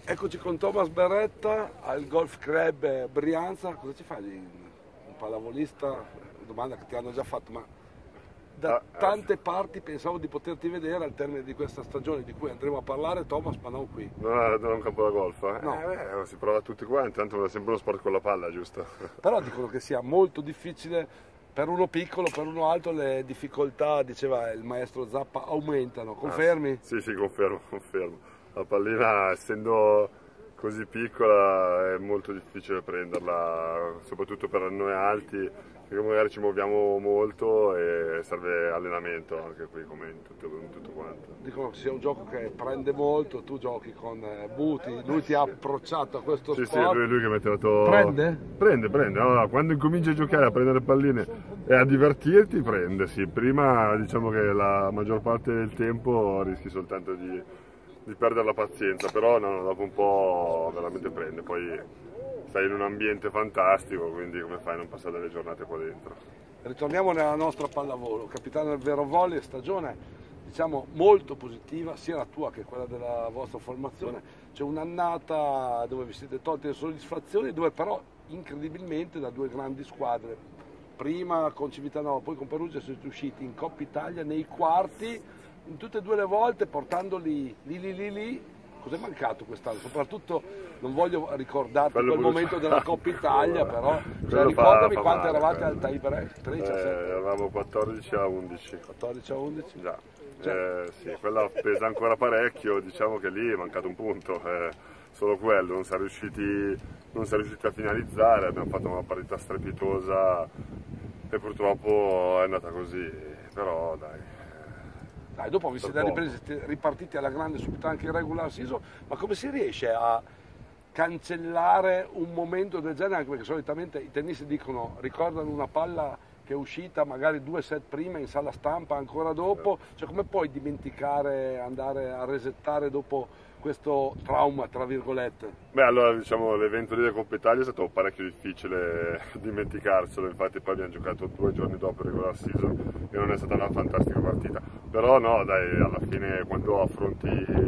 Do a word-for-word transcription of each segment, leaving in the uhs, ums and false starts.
Eccoci con Thomas Berretta al Golf Club Brianza. Cosa ci fai? Un pallavolista? Domanda che ti hanno già fatto, ma da Ah, tante parti pensavo di poterti vedere al termine di questa stagione di cui andremo a parlare, Thomas, ma non qui. Non è, non è un campo da golf, eh? No. Eh, beh, si prova tutti quanti, tanto è sempre uno sport con la palla, giusto? Però dicono che sia molto difficile per uno piccolo, per uno alto, le difficoltà, diceva il maestro Zappa, aumentano. Confermi? Ah, sì, sì, confermo, confermo. La pallina, essendo così piccola, è molto difficile prenderla, soprattutto per noi alti, perché magari ci muoviamo molto e serve allenamento anche qui, come in tutto, in tutto quanto. Dicono che sia un gioco che prende molto, tu giochi con Buti, lui ti ha approcciato a questo Sì, sport. sì, lui, lui che mi ha tirato... Prende? Prende, prende. Allora, quando incominci a giocare, a prendere palline e a divertirti, prende, sì. Prima diciamo che la maggior parte del tempo rischi soltanto di, di perdere la pazienza, però no, dopo un po' veramente prende. Poi stai in un ambiente fantastico, quindi come fai a non passare delle giornate qua dentro? Ritorniamo nella nostra pallavolo, capitano del Vero Volley, stagione diciamo molto positiva, sia la tua che quella della vostra formazione. C'è un'annata dove vi siete tolti le soddisfazioni, dove però incredibilmente da due grandi squadre, prima con Civitanova, poi con Perugia, siete usciti in Coppa Italia nei quarti, in tutte e due le volte portandoli lì lì lì lì. Cos'è mancato quest'anno? Soprattutto non voglio ricordarti Quello quel momento della Coppa Italia, però cioè, fa- ricordami fa quanto male, eravate quello. al tie break, tredici a Eh, sette, eravamo quattordici a undici. quattordici a undici. Già, Cioè- eh, sì, quella pesa ancora parecchio, diciamo che lì è mancato un punto, eh, solo quello, non si è riusciti, non si è riusciti a finalizzare, abbiamo fatto una partita strepitosa e purtroppo è andata così, però dai. Dai, dopo vi siete ripresi, siete ripartiti alla grande subito anche in regular season, ma come si riesce a cancellare un momento del genere? Anche perché solitamente i tennisti dicono, ricordano una palla che è uscita magari due set prima in sala stampa, ancora dopo, cioè come puoi dimenticare, andare a resettare dopo questo trauma, tra virgolette? Beh, allora diciamo l'evento lì della Coppa Italia è stato parecchio difficile dimenticarselo, infatti poi abbiamo giocato due giorni dopo il regular season e non è stata una fantastica partita, però no dai, alla fine quando affronti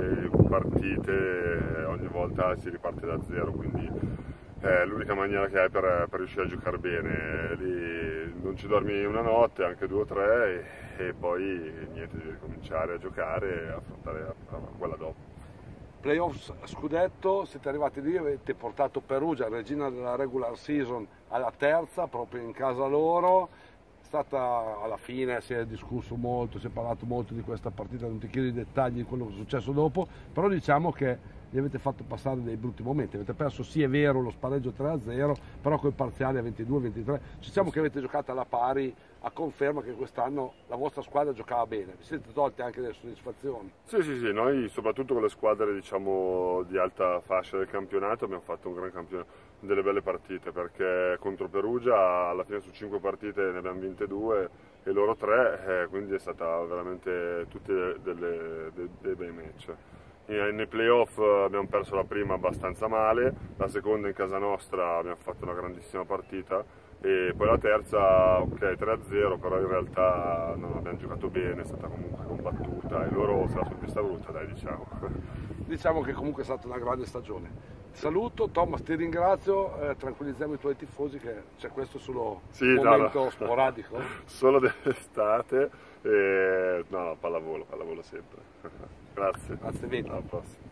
partite ogni volta si riparte da zero, quindi è l'unica maniera che hai per, per riuscire a giocare bene, lì non ci dormi una notte, anche due o tre e, e poi niente, devi ricominciare a giocare e affrontare quella dopo. Playoffs scudetto, siete arrivati lì, avete portato Perugia, regina della regular season, alla terza, proprio in casa loro. È stata, alla fine si è discusso molto, si è parlato molto di questa partita, non ti chiedo i dettagli di quello che è successo dopo, però diciamo che gli avete fatto passare dei brutti momenti, avete perso, sì è vero, lo spareggio tre a zero, però col parziale a ventidue ventitré, diciamo che avete giocato alla pari, a conferma che quest'anno la vostra squadra giocava bene, vi siete tolti anche delle soddisfazioni. Sì, sì, sì, noi soprattutto con le squadre diciamo, di alta fascia del campionato abbiamo fatto un gran campionato, delle belle partite, perché contro Perugia alla fine su cinque partite ne abbiamo vinte due e loro tre, eh, quindi è stata veramente tutti delle, dei, dei bei match. Nei playoff abbiamo perso la prima abbastanza male, la seconda in casa nostra abbiamo fatto una grandissima partita e poi la terza ok tre a zero, però in realtà non abbiamo giocato bene, è stata comunque combattuta e loro se la sono vista brutta, dai, diciamo. Diciamo che comunque è stata una grande stagione. Ti saluto, Thomas, ti ringrazio, eh, tranquillizziamo i tuoi tifosi che c'è questo solo Sì, momento no, no. sporadico. Solo d'estate e no, no, pallavolo, pallavolo sempre. Grazie. Grazie mille. Alla prossima.